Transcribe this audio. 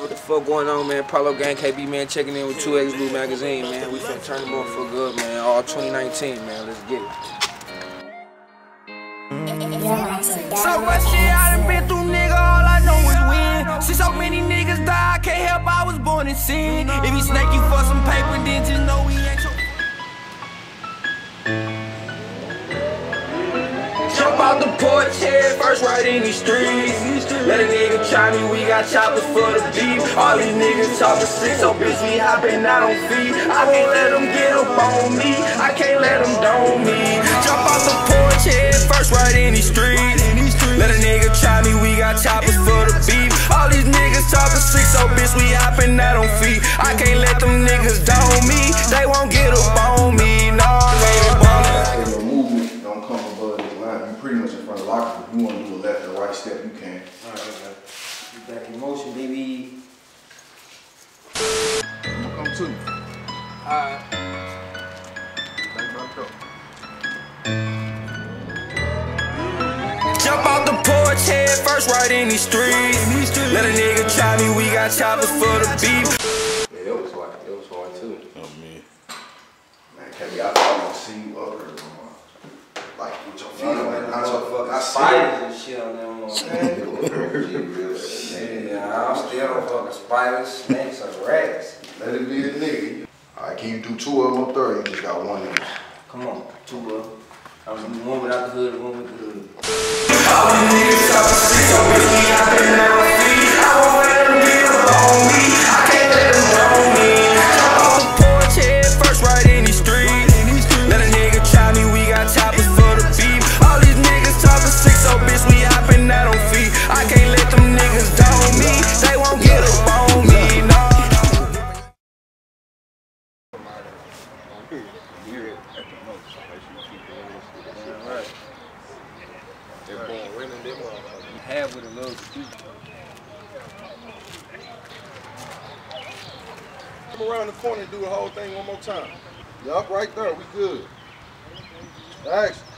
What the fuck going on, man? Paulo Gang KB, man, checking in with 2X Blue Magazine, man. We finna turn them on for good, man. All 2019, man. Let's get it. So much shit I done been through, nigga, all I know is win. See so many niggas die, I can't help, I was born in sin. If he snake you for some paper, then just know he ain't your... Jump out the porch, head first right in these streets. Let a nigga try me, we got choppers for the beef. All these niggas talking slick, so bitch we hopping out on feet. I can't let them get up on me, I can't let them dome me. Jump out the porch, head first right in these streets. Let a nigga try me, we got choppers for the beef. All these niggas talking slick, so bitch we hopping out on feet. I can't let them niggas dome me, they won't get up on me. No, pretty much in front of the locker room. If you want to do a left or right step, you can. Alright, okay. Back in motion, baby. I'm gonna come to you. Alright. Jump out the porch, head first right in these streets. Let a nigga try me, we got choppers for the beef. Yeah, it was hard too. Oh, man. Man, KB, I thought I was gonna see you up there. Like, with your feet on that, not your fucking spiders and shit on them. Yeah, I'm still on fucking spiders, snakes, and rats. Let it be a nigga. Alright, can you do two of them up there? You just got one nigga. Come on, two of them. I was one without the hood, one with the hood. All the niggas talking shit, so bitch we hopping out on feet. I won't let them get up on me, I can't let them own me. Jump off the porch, head first right in these streets. Let a nigga try me, we got choppers for the beef. All these niggas talking sick, so bitch we hopping out on feet. I can't let them niggas dome me, they won't get up on me, no. Have with a little bit. Come around the corner and do the whole thing one more time. Yup, right there, we good. Action.